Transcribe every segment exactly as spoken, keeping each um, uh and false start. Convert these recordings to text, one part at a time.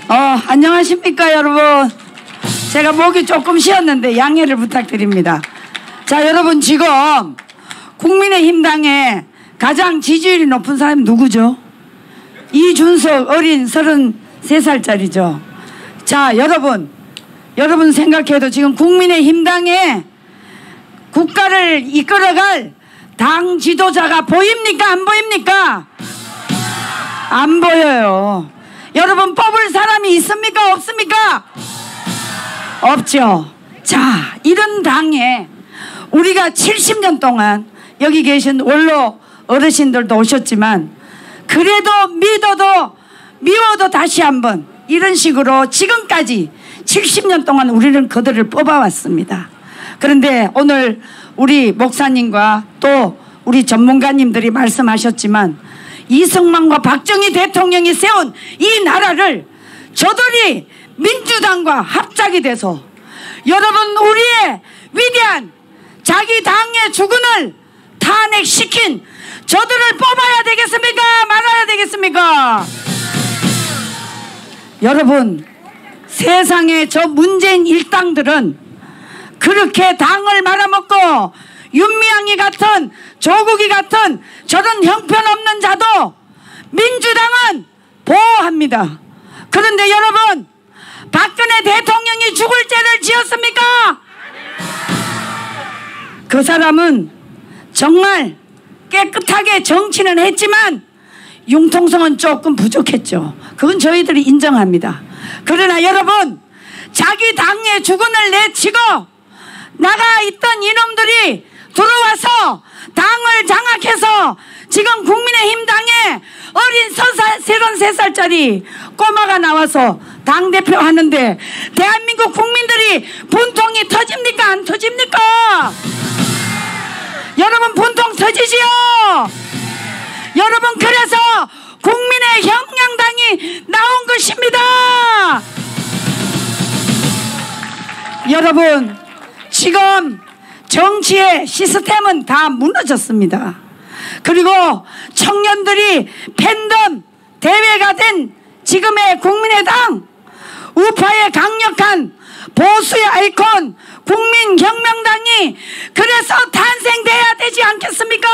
어, 안녕하십니까 여러분. 제가 목이 조금 쉬었는데 양해를 부탁드립니다. 자, 여러분, 지금 국민의힘당에 가장 지지율이 높은 사람이 누구죠? 이준석 어린 서른세 살짜리죠. 자, 여러분 여러분 생각해도 지금 국민의힘당에 국가를 이끌어갈 당 지도자가 보입니까? 안 보입니까? 안 보여요. 여러분, 뽑을 사람이 있습니까? 없습니까? 없죠. 자, 이런 당에 우리가 칠십 년 동안 여기 계신 원로 어르신들도 오셨지만 그래도 믿어도 미워도 다시 한번 이런 식으로 지금까지 칠십 년 동안 우리는 그들을 뽑아왔습니다. 그런데 오늘 우리 목사님과 또 우리 전문가님들이 말씀하셨지만 이승만과 박정희 대통령이 세운 이 나라를 저들이 민주당과 합작이 돼서 여러분, 우리의 위대한 자기 당의 주군을 탄핵시킨 저들을 뽑아야 되겠습니까? 말아야 되겠습니까? 여러분, 세상에 저 문재인 일당들은 그렇게 당을 말아먹고 윤미향이 같은 조국이 같은 저런 형편없는 자도 민주당은 보호합니다. 그런데 여러분, 박근혜 대통령이 죽을 죄를 지었습니까? 그 사람은 정말 깨끗하게 정치는 했지만 융통성은 조금 부족했죠. 그건 저희들이 인정합니다. 그러나 여러분, 자기 당의 주군을 내치고 나가 있던 이놈들이 들어와서 당을 장악해서 지금 국민의힘 당에 어린 서른세 살짜리 꼬마가 나와서 당대표 하는데 대한민국 국민들이 분통이 터집니까? 안 터집니까? 여러분, 분통 터지지요? 여러분, 그래서 국민의 혁명당이 나온 것입니다. 여러분, 지금 정치의 시스템은 다 무너졌습니다. 그리고 청년들이 팬덤 대회가 된 지금의 국민의당, 우파의 강력한 보수의 아이콘 국민혁명당이 그래서 탄생돼야 되지 않겠습니까?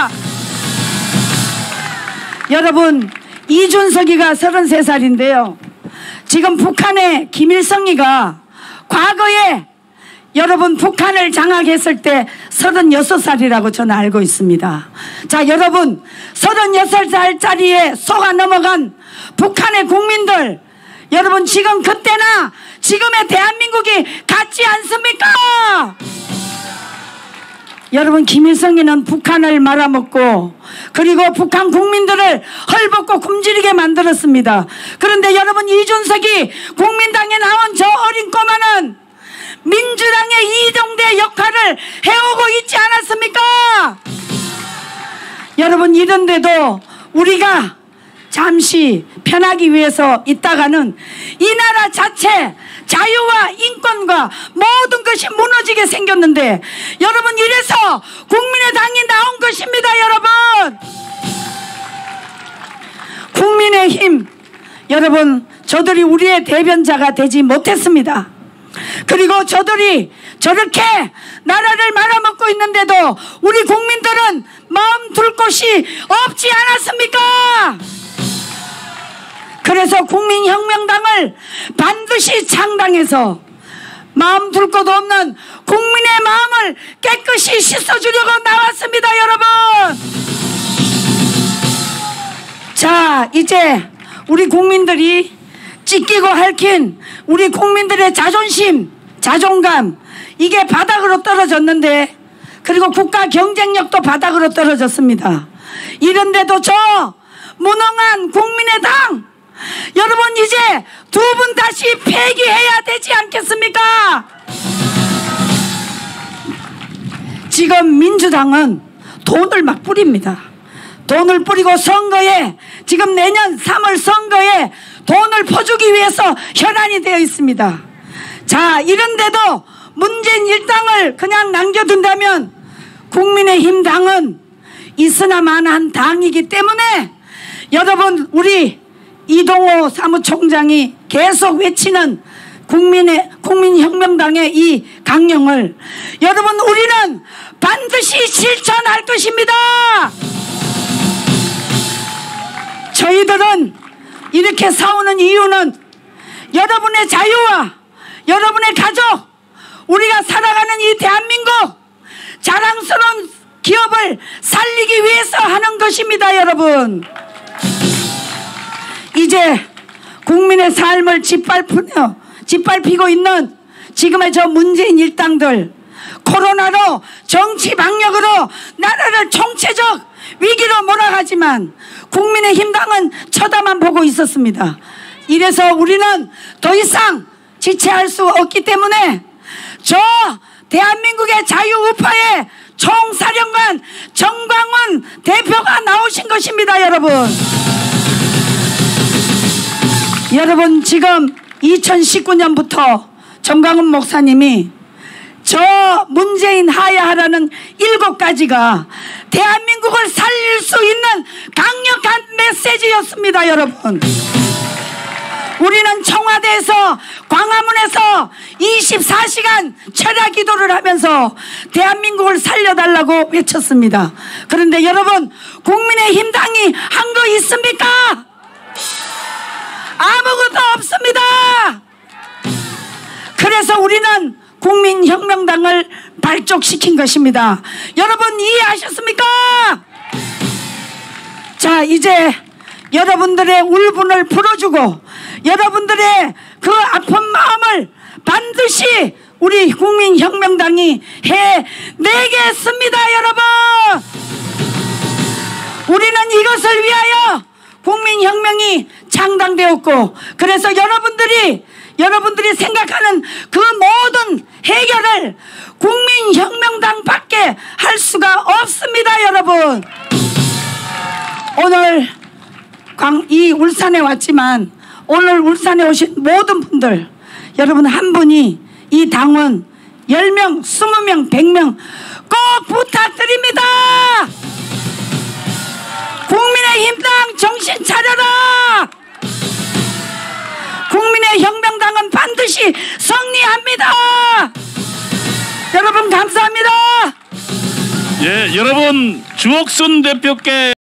여러분, 이준석이가 서른세 살인데요 지금 북한의 김일성이가 과거에 여러분 북한을 장악했을 때 서른여섯 살이라고 저는 알고 있습니다. 자, 여러분, 서른여섯 살짜리에 속아 넘어간 북한의 국민들, 여러분, 지금 그때나 지금의 대한민국이 같지 않습니까? 여러분, 김일성이는 북한을 말아먹고 그리고 북한 국민들을 헐벗고 굶주리게 만들었습니다. 그런데 여러분, 이준석이 국민당에 나온 저 어린 꼬마는 민주당의 이정대 역할을 해오고 있지 않았습니까? 여러분, 이런데도 우리가 잠시 편하기 위해서 있다가는 이 나라 자체 자유와 인권과 모든 것이 무너지게 생겼는데 여러분, 이래서 국민의당이 나온 것입니다. 여러분, 국민의힘, 여러분, 저들이 우리의 대변자가 되지 못했습니다. 그리고 저들이 저렇게 나라를 말아먹고 있는데도 우리 국민들은 마음 둘 곳이 없지 않았습니까? 그래서 국민혁명당을 반드시 창당해서 마음 둘 곳 없는 국민의 마음을 깨끗이 씻어주려고 나왔습니다. 여러분, 자, 이제 우리 국민들이 찢기고 핥힌 우리 국민들의 자존심, 자존감, 이게 바닥으로 떨어졌는데, 그리고 국가 경쟁력도 바닥으로 떨어졌습니다. 이런데도 저 무능한 국민의당, 여러분, 이제 두 분 다시 폐기해야 되지 않겠습니까? 지금 민주당은 돈을 막 뿌립니다. 돈을 뿌리고 선거에, 지금 내년 삼월 선거에 돈을 퍼주기 위해서 혈안이 되어 있습니다. 자, 이런데도 문재인 일당을 그냥 남겨둔다면 국민의힘 당은 있으나 마나한 당이기 때문에 여러분, 우리 이동호 사무총장이 계속 외치는 국민의 국민혁명당의 이 강령을 여러분 우리는 반드시 실천할 것입니다. 저희들은 이렇게 싸우는 이유는 여러분의 자유와 여러분의 가족, 우리가 살아가는 이 대한민국 자랑스러운 기업을 살리기 위해서 하는 것입니다. 여러분, 이제 국민의 삶을 짓밟으며 짓밟히고 있는 지금의 저 문재인 일당들, 코로나로 정치 방역으로 나라를 총체적 위기로 몰아가지만 국민의힘당은 쳐다만 보고 있었습니다. 이래서 우리는 더 이상 지체할 수 없기 때문에 저 대한민국의 자유우파의 총사령관 정광훈 대표가 나오신 것입니다. 여러분, 여러분 지금 이천십구 년부터 정광훈 목사님이 저 문재인 하야하라는 일곱 가지가 대한민국을 살릴 수 있는 강력한 메시지였습니다. 여러분, 우리는 청와대에서 광화문에서 이십사 시간 철야 기도를 하면서 대한민국을 살려달라고 외쳤습니다. 그런데 여러분, 국민의힘당이 한 거 있습니까? 아무것도 없습니다. 그래서 우리는 국민혁명당을 발족시킨 것입니다. 여러분 이해하셨습니까? 자, 이제 여러분들의 울분을 풀어주고 여러분들의 그 아픈 마음을 반드시 우리 국민혁명당이 해내겠습니다. 여러분, 우리는 이것을 위하여 국민혁명이 창당되었고, 그래서 여러분들이 여러분들이 생각하는 그 모든 해결을 국민혁명당밖에 할 수가 없습니다. 여러분, 오늘 이 울산에 왔지만 오늘 울산에 오신 모든 분들, 여러분 한 분이 이 당원 열 명, 이십 명, 백 명 꼭 부탁드립니다. 국민의힘당 정신 차려라. 국민의혁명당은 반드시 승리합니다. 여러분 감사합니다. 예, 여러분 주옥순 대표께